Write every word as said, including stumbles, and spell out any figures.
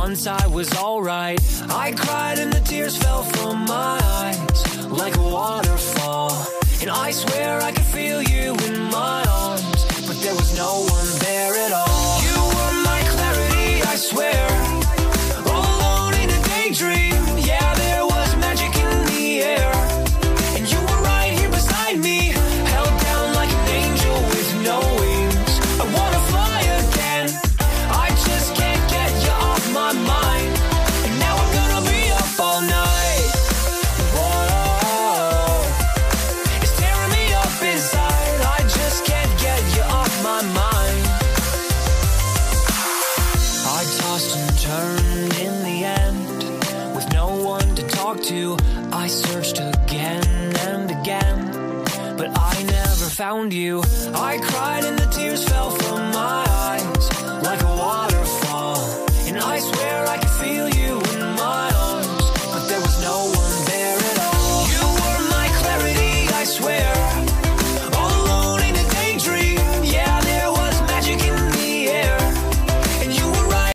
once I was alright. I cried and the tears fell from my eyes like a waterfall. And I swear I could feel you in my arms, but there was no one there at all. You were my clarity, I swear, alone in a daydream. Yeah, there was magic in the air, and you were right here beside me, held down like an angel with no wings. I wanna fly again, I just can't get you off my mind, and now I'm gonna be up all night. Whoa, it's tearing me up inside, I just can't get you off my mind. I tossed and turned in the end, with no one to talk to. I searched again and again, but I never found you. I cried and the tears fell from